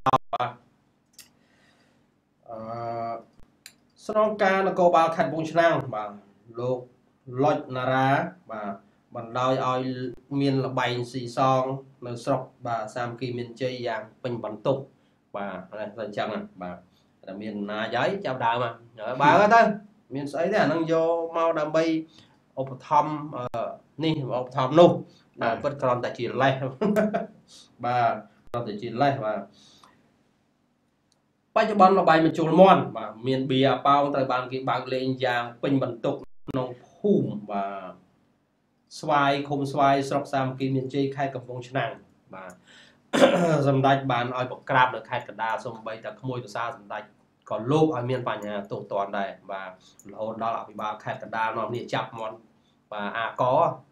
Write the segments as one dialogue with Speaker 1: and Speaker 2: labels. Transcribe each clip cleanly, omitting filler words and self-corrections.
Speaker 1: ស្នងការនគរបាលខេត្តកំពង់ឆ្នាំងបាទលោកលុចណារ៉ាបាទបណ្ដោយឲ្យមានលបែងស៊ីសងនៅស្រុកបាទសាមគ្គីមានជ័យយ៉ាងពេញបន្ទុកបាទតែអញ្ចឹងបាទតែមានអំណាចហើយចាប់ដើមបើទៅមានស្អីទេអានឹងយកមកដើម្បីឧបត្ថម្ភនេះឧបត្ថម្ភនោះបាទពិតគ្រាន់តែជាលេសបាទគ្រាន់តែជាលេសបាទបច្ចុប្បន្នលបែងបញ្ចូលមាន់បាទមានបៀអាប៉ោងត្រូវបានគេបើកលេងយ៉ាងពេញបន្ទុកក្នុងភូមិបាទស្វាយឃុំស្វាយស្រុកសាមគ្គីមានជ័យខេត្តកំពង់ឆ្នាំងបាទសម្ដេចបានឲ្យបង្ក្រាបនៅខេត្តកណ្ដាលសូម្បីតែក្មួយភាសាសម្ដេចក៏លោកឲ្យមានបញ្ហាទោសទណ្ឌដែរបាទរហូតដល់អភិបាលខេត្តកណ្ដាលនាំគ្នាចាប់មាន់បាទអាក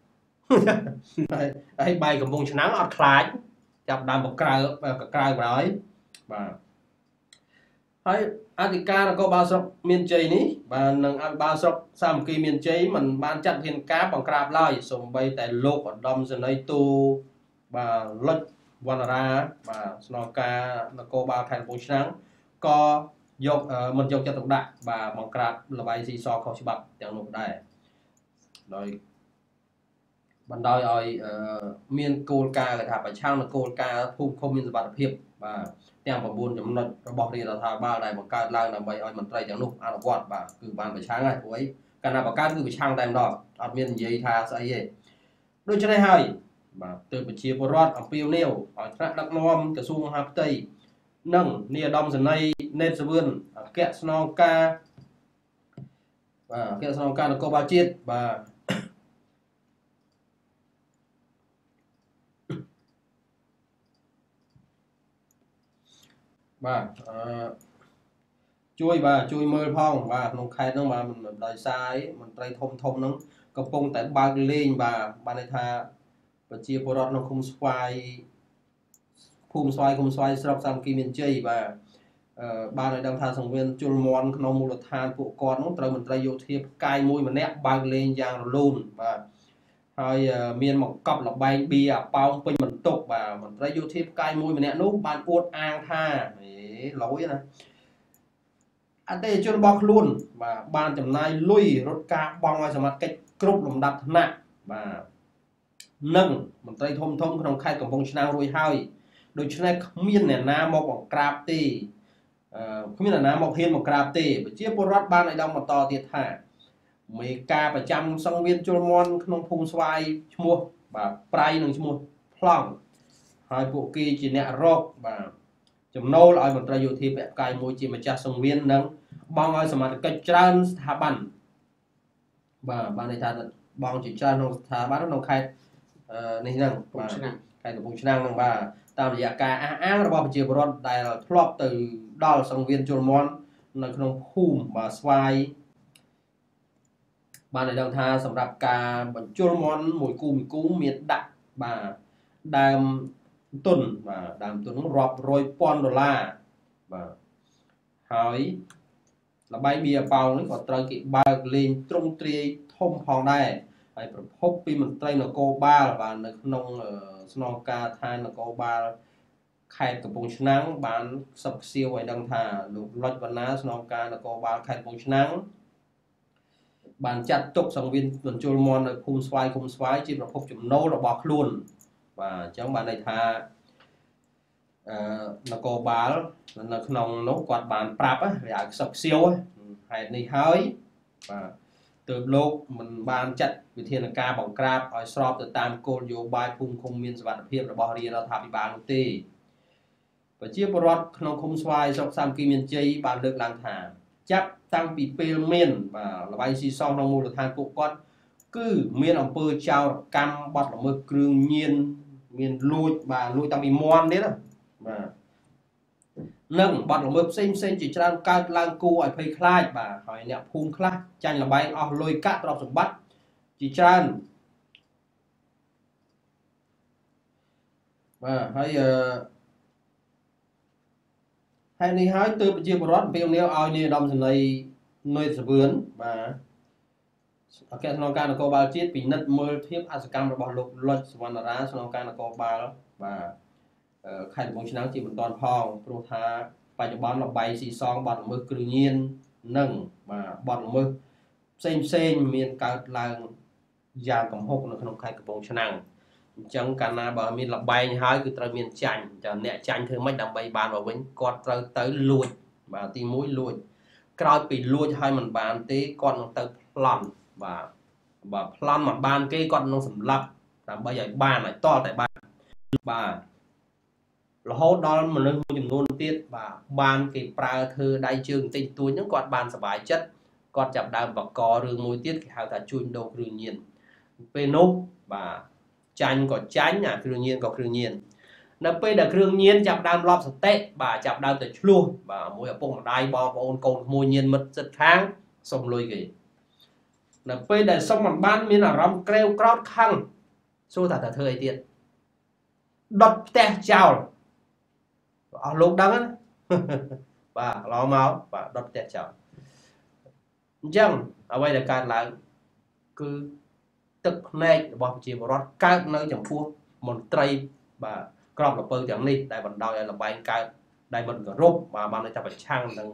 Speaker 1: ហើយបែកកំពង់ឆ្នាំងអត់ខ្លាចចាប់ដើមបក្រៅក្រោយបាទហើយអធិការនគរបាលស្រុកមានជ័យនេះបាទនឹងអភិបាលស្រុកសាមគ្គីមានជ័យមិនបានចាត់ធានការបង្ក្រាបឡើយសូម្បីតែលោកឧត្តមសេនីយ៍ទូបាទលុចវណ្ណរាបាទស្នងការនគរបាលខេត្តកំពង់ឆ្នាំងក៏យកមិនយកចិត្តទុកដាក់បាទបង្ក្រាបលបែងស៊ីសខុសច្បាប់ទាំងនោះដែរដោយបណ្ដោយឲ្យមានគោលការណ៍គេថាប្រឆាំងនឹងគោលការណ៍ភូមិឃុំមានសុវត្ថិភាពបាទទាំង9ចំណុចរបស់រាជរដ្ឋាភិបាលដែលបង្កើតឡើងដើម្បីឲ្យមន្ត្រីទាំងនោះអនុវត្តបាទគឺបានប្រឆាំងហើយព្រោះអីកាលណាបង្កើតគឺប្រឆាំងតែម្ដងអត់មាននិយាយថាស្អីទេដូច្នេះហើយបាទទើបប្រជាពលរដ្ឋអំពាវនាវឲ្យថ្នាក់ដឹកនាំក្រសួងមហាផ្ទៃនិងនាយឧត្តមសេនីយ៍ណេតសវឿនអគ្គស្នងការបាទអគ្គស្នងការនគរបាលជាតិបាទបាទជួយមើលផងបាទក្នុងខេត្តហ្នឹងបាទមិនដោយសារមន្ត្រីធំហ្នឹងកំពុងតែបើកលេងបាទន័យថាប្រជាពលរដ្ឋក្នុងភូមិស្វាយស្រុកសាមគ្គីមានជ័យបាទបានឲ្យដឹងថាសង្វៀនជលមន់ក្នុងមូលដ្ឋានពួកគាត់នោះត្រូវមន្ត្រីយោធាផ្កាយមួយម្នាក់បើកលេងយ៉ាងរលូនបាទហើយមានមកកប់លបែងបៀអាប៉ោងពេញបន្ទុកបាទមន្ត្រីយោធាផ្កាយមួយម្នាក់នោះបានអួតអាងថាឡូយណាអតិថិជនរបស់ខ្លួនបាទបានចំណាយលុយរត់ការបង់ឲ្យសមត្ថកិច្ចគ្រប់លំដាប់ថ្នាក់បាទនិងមន្ត្រីធំក្នុងខេត្តកំពង់ឆ្នាំងរួចហើយដូច្នេះគ្មានអ្នកណាមកបង្ក្រាបទេគ្មានអ្នកណាមកហ៊ានមកក្រាបទេប្រជាពលរដ្ឋបានឲ្យដឹងបន្តទៀតថាមេការប្រចាំសង្វៀនជលមន់ក្នុងភូមិស្វាយឈ្មោះបាទប្រៃនិងឈ្មោះប្លង់ហើយពួកគេជាអ្នករកបាទចំណូលឲ្យមន្ត្រីយោធាពាក់ផ្កាយមួយជាម្ចាស់សង្វៀននិងបងឲ្យសមាជិកច្រើនស្ថាប័នបាទបានន័យថាបងជាច្រើនក្នុងស្ថាប័នក្នុងខេត្តនេះហ្នឹងបាទខេត្តកំពង់ឆ្នាំងហ្នឹងបាទតាមរយៈការអះអាងរបស់ប្រជាពលរដ្ឋដែលធ្លាប់ទៅដល់សង្វៀនជលមន់នៅក្នុងភូមិបាទស្វាយបានឲ្យដឹងថាសម្រាប់ការបញ្ជុលមន់មួយគូមានដាក់បាទដើមទុនបាទដើមទុនរាប់រយពាន់ដុល្លារបាទហើយលបែងបៀប៉ោងនេះក៏ត្រូវគេបើកលេងទ្រង់ទ្រាយធំផងដែរហើយប្រភពពីមន្ត្រីនគរបាលបាទនៅក្នុងស្នងការឋាននគរបាលខេត្តកំពង់ឆ្នាំងបានសឹកសៀវឲ្យដឹងថាលោកលុចវណ្ណាស្នងការនគរបាលខេត្តកំពង់ឆ្នាំងបានចាត់ទុកសង្វៀនបញ្ជុលមន់នៅភូមិស្វាយជាប្រភពចំណូលរបស់ខ្លួនបាទអញ្ចឹងបានន័យថានគរបាលនៅក្នុងនោះគាត់បានប្រាប់វាឲ្យខ្សឹបខ្សៀវហេតុនេះហើយបាទទើបលោកមិនបានចាត់វិធានការបង្ក្រាបឲ្យស្របទៅតាមគោលនយោបាយភូមិឃុំមានសុវត្ថិភាពរបស់រាជរដ្ឋាភិបាលនោះទេប្រជាពលរដ្ឋក្នុងឃុំស្វាយស្រុកសាមគ្គីមានជ័យបានលើកឡើងថាចាប់តាំងពីពេលមានបាទលបែងស៊ីសងក្នុងមូលដ្ឋានពួកគាត់គឺមានអំពើចោរកម្មបាត់ល្មើសគ្រឿងញៀនមានលួចតាំងពីមន់ទៀតបាទនិងបាត់ល្មើសផ្សេងជាច្រើនកើតឡើងគួរឲ្យភ័យខ្លាចបាទហើយអ្នកភូមិខ្លះចាញ់លបែងអស់លុយកាក់ទ្រព្យសម្បត្តិជាច្រើនបាទហើយហេតុនេះហើយទើបប្រជាពលរដ្ឋអំពាវនាវឲ្យនាយឧត្តមសេនីយ៍ណេតសវឿនបាទអគ្គស្នងការនគរបាលជាតិពិនិត្យមើលភាពអសកម្មរបស់លោកលុចសវណ្ណរាស្នងការនគរបាលបាទខេត្តកំពង់ឆ្នាំងជាបន្តផងព្រោះថាបច្ចុប្បន្នល្បែងស៊ីសងបាត់ល្មើសគ្រឿងញៀននិងបាទបាត់ល្មើសផ្សេងមានកើតឡើងយ៉ាងកំហុកនៅក្នុងខេត្តកំពង់ឆ្នាំងអញ្ចឹងកាលណាបើមានល្បែងហើយគឺត្រូវមានចាញ់ចាអ្នកចាញ់ធ្វើម៉េចដើម្បីបានមកវិញគាត់ត្រូវទៅលួចបាទទី1លួចក្រោយពីលួចហើយមិនបានទេគាត់នឹងទៅប្លន់បាទប្លន់មិនបានគេគាត់នឹងសម្លាប់ដើម្បីឲ្យបានឲ្យតតែបាទរហូតដល់មនុស្សមួយចំនួនទៀតបាទបានគេប្រើធ្វើដៃជើងតិចតួចហ្នឹងគាត់បានសុបាយចិត្តគាត់ចាប់ដើមបករឿងមួយទៀតគេហៅថាជួញដូរគ្រឿងញៀនពេលនោះបាទចាញ់ក៏ចាញ់អាគ្រឿងញៀនក៏គ្រឿងញៀននៅពេលដែលគ្រឿងញៀនចាប់ដើមលប់សតិបាទចាប់ដើមទៅឆ្លោះបាទមួយឪពុកម្ដាយបងប្អូនកូនក្មួយញៀនមិត្តសិតខាងសុំលុយគេនៅពេលដែលសុំមិនបានមានអារម្មណ៍ក្រេវក្រោធខឹងសួរថាតើធ្វើអីទៀតដុតផ្ទះចោលអស់លោកដឹងណាបាទឡងមកបាទដុតផ្ទះចោលអញ្ចឹងអ្វីដែលកើតឡើងគឺទឹកភ្នែករបស់ប្រជាពលរដ្ឋកើតនៅចំពោះមន្ត្រីបាទក្របលពៅទាំងនេះដែលបណ្ដោយឲ្យលបែងកើតដែលមិនគោរពបាទបានតែប្រឆាំងនឹង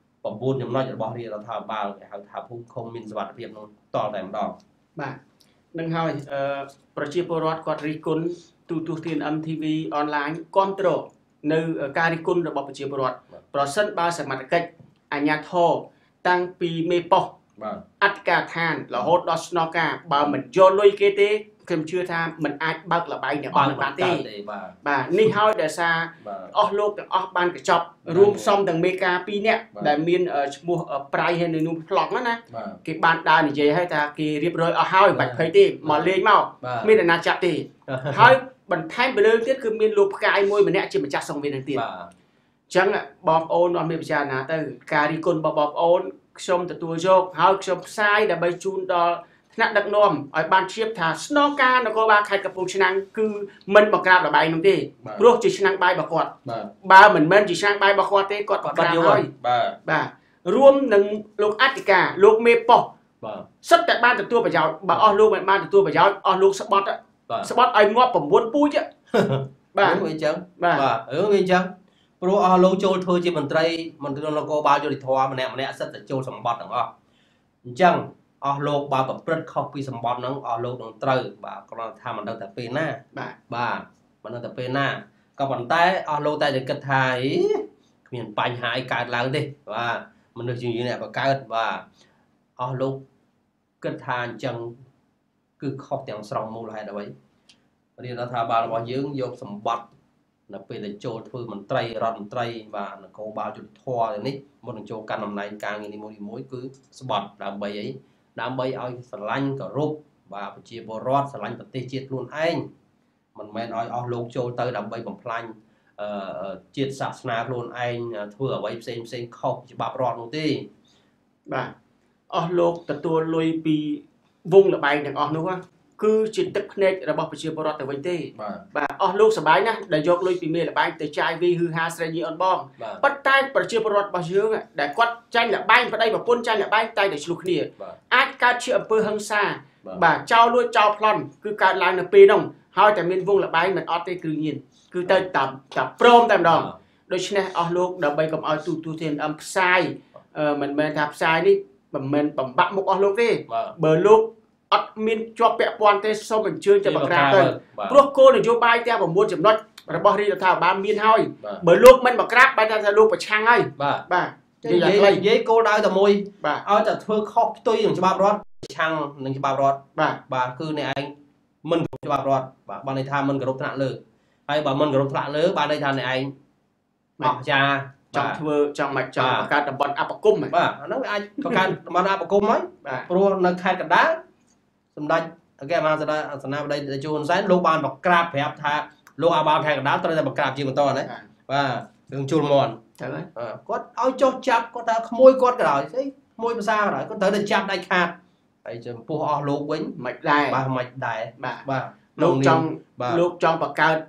Speaker 1: 9ចំណុចរបស់រាជរដ្ឋាភិបាលគេហៅថាភូមិឃុំមានសុវត្ថិភាពនោះតតែម្ដង
Speaker 2: បាទនឹងហើយប្រជាពលរដ្ឋគាត់រិះគន់ទូទស្សន៍ TNM TV អនឡាញគ្រប់គ្រងនៅការរិះគន់របស់ប្រជាពលរដ្ឋប្រសិនបើសមត្ថកិច្ចអាជ្ញាធរតាំងពីមេប៉ុស្តិ៍អធិការឋានរហូតដល់ស្នងការបើមិនយកលុយគេទេខ្ញុំជឿថាមិនអាចបើកលបែងទាំងអស់បានទេបាទនេះហើយដែលសារអស់លោកទាំងអស់បានកញ្ចប់រួមផ្សំទាំងមេការ2នាក់ដែលមានឈ្មោះប្រៃហើយនៅនោះប្លុកណាគេបានដើរនិយាយឲ្យថាគេរៀបរយអស់ហើយមិនបាច់ភ័យទេមកលេងមកមានអាណាចក្រទេហើយបន្ថែមពីលើទៀតគឺមានលោកផ្កាយមួយម្នាក់ជាម្ចាស់សង្វៀននឹងទៀតអញ្ចឹងបងប្អូនអត់មានពិចារណាទៅការរីគុណរបស់បងប្អូនខ្ញុំទទួលយកហើយខ្ញុំផ្សាយដើម្បីជូនដល់ថ្នាក់ដឹកនាំឲ្យបានជ្រាបថាស្នងការនគរបាលខេត្តកំពង់ឆ្នាំងគឺមិនបង្ក្រាបលបែងនោះទេព្រោះជាឆ្នាំងបាយរបស់គាត់បើមិនមែនជាឆ្នាំងបាយរបស់គាត់ទេគាត់បង្ក្រាបហើយបាទរួមនឹងលោកអធិការលោកមេប៉ុស្តិ៍សិតតែបានទទួលប្រយោជន៍បើអស់លោកមិនបានទទួលប្រយោជន៍អស់លោកស្បត់ឲ្យងាប់9ពូជ
Speaker 1: បាទវាអញ្ចឹងបាទវាអញ្ចឹងព្រោះអស់លោកចូលធ្វើជាមន្ត្រីនគរបាលយុតិធម៌ម្នាក់សិតតែចូលសម្បត្តិទាំងអស់អញ្ចឹងអស់លោកបើប្រព្រឹត្តខុសពីសម្បត្តិហ្នឹងអស់លោកនឹងត្រូវបាទគ្រាន់ថាមិនដឹងតែពេលណាបាទមិនដឹងតែពេលណាក៏ប៉ុន្តែអស់លោកតែគិតថាគ្មានបញ្ហាអីកើតឡើងទេបាទមនុស្សជាងយើងអ្នកបង្កើតបាទអស់លោកគិតថាអញ្ចឹងគឺខុសទាំងស្រុងមូលហេតុអ្វីរាជរដ្ឋាភិបាលរបស់យើងយកសម្បត្តិនៅពេលដែលចូលធ្វើមន្ត្រីរដ្ឋមន្ត្រីបាទនគរបាលយុតិធម៌នេះមុននឹងចូលកាន់តំណែងការងារនីមួយៗគឺស្បត់ដើម្បីអីដើម្បីឲ្យស្រឡាញ់គោរពបាទប្រជាពលរដ្ឋស្រឡាញ់ប្រទេសជាតិខ្លួនឯងមិនមែនឲ្យអស់លោកចូលទៅដើម្បីបំផ្លាញជាតិសាសនាខ្លួនឯងធ្វើអ្វីផ្សេងខុសច្បាប់រដ្ឋនោះទេ
Speaker 2: បាទអស់លោកទទួលលុយពីវងលបែងទាំងអស់នោះគឺជាទឹកភ្នែករបស់ប្រជាពលរដ្ឋទៅវិញទេបាទអស់លោកសប្បាយណាស់ដែលយកលុយពីមេលបែងទៅចាយវីហឺហាស្រែញីអនបងប៉ុន្តែប្រជាពលរដ្ឋរបស់យើងដែលគាត់ចាញ់លបែងប្តីប្រពន្ធចាញ់លបែងតែតែឆ្លោះគ្នាអាចកើតជាអំពើហិង្សាបាទចោលលួចចោលប្លន់គឺកើតឡើងនៅពេលនោះហើយតែមានវងលបែងមិនអត់ទេគ្រឿងញៀនគឺទៅតាមព្រមតែម្ដងដូច្នេះអស់លោកដើម្បីកុំឲ្យទូទស្សន៍ TNM ផ្សាយមិនមែនថាផ្សាយនេះមិនមែនបំបាក់មុខអស់លោកទេបើលោកអត់មានជាប់ពាក់ព័ន្ធទេសូមអញ្ជើញទៅបង្ក្រាបទៅព្រោះគោលនយោបាយទាំង9ចំណុចរបស់រាជរដ្ឋាភិបាលមានហើយបើលោកមិនបង្ក្រាបបែរថាលោកប្រឆាំងហើយបាទ
Speaker 1: និយាយគោលដៅតែមួយឲ្យតែធ្វើខុសផ្ទុយនឹងច្បាប់រដ្ឋប្រឆាំងនឹងច្បាប់រដ្ឋបាទគឺអ្នកឯងមិនគោរពច្បាប់រដ្ឋបាទបានន័យថាមិនគោរពថ្នាក់លើហើយបើមិនគោរពថ្នាក់លើបានន័យថាអ្នកឯងអស់ចា
Speaker 2: ចង់ធ្វើចង់បង្កើតតំបន់អបគម
Speaker 1: បាទអានោះអាចបង្កើតតំបន់អបគមហើយព្រោះនៅខេត្តកណ្ដាលសម្ដេចអគ្គមហាសេនាបតីតេជោហ៊ុនសែនលោកបានបង្ក្រាបប្រាប់ថាលោកអាបាលខេត្តកណ្ដាលត្រូវតែបង្ក្រាបជាបន្តណាបាទរឿងជុលមន់
Speaker 2: ត្រូវហើយ
Speaker 1: គាត់ឲ្យចុះចាប់គាត់ថាក្មួយគាត់ក៏ដោយស្អីក្មួយភាសាក៏ដោយគាត់ត្រូវតែចាប់ដៃខាតហើយចំពោះអស់លោកវិញ
Speaker 2: មិនដែរ
Speaker 1: បាទមិនដែរ
Speaker 2: បាទលោកចង់បង្កើត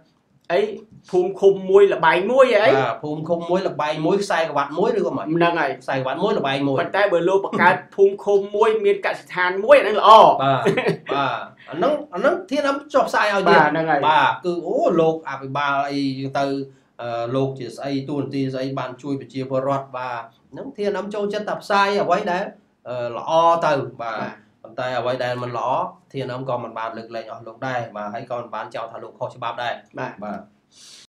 Speaker 2: អីភូមិឃុំមួយលបែងមួយអី
Speaker 1: បាទភូមិឃុំមួយលបែងមួយខ្សែក្រវ៉ាត់មួយឬក៏មិន
Speaker 2: ហ្នឹងហើយ
Speaker 1: ខ្សែក្រវ៉ាត់មួយលបែងមួយ
Speaker 2: ប៉ុន្តែបើលោកបង្កើតភូមិឃុំមួយមានកសិដ្ឋានមួយអាហ្នឹងល្អ
Speaker 1: បាទបាទអាហ្នឹងធានចុះផ្សាយឲ្យ
Speaker 2: បា
Speaker 1: ទៀត
Speaker 2: ទហ្នឹងហើយ
Speaker 1: បាទគឺអូលោកអភិបាលអីយើងទៅលោកជាស្អីទូនទីស្អីបានជួយប្រជាពលរដ្ឋបាទហ្នឹងធានចូលចិត្តតែផ្សាយអ្វីដែលល្អទៅបាទប៉ុន្តែអ្វីដែលមិនល្អធានក៏មិនបានលើកលែងអស់លោកដែរបាទហើយក៏មិនបានចោទថាលោកខុសច្បាប់ដែរ
Speaker 2: បាទ
Speaker 1: បាទ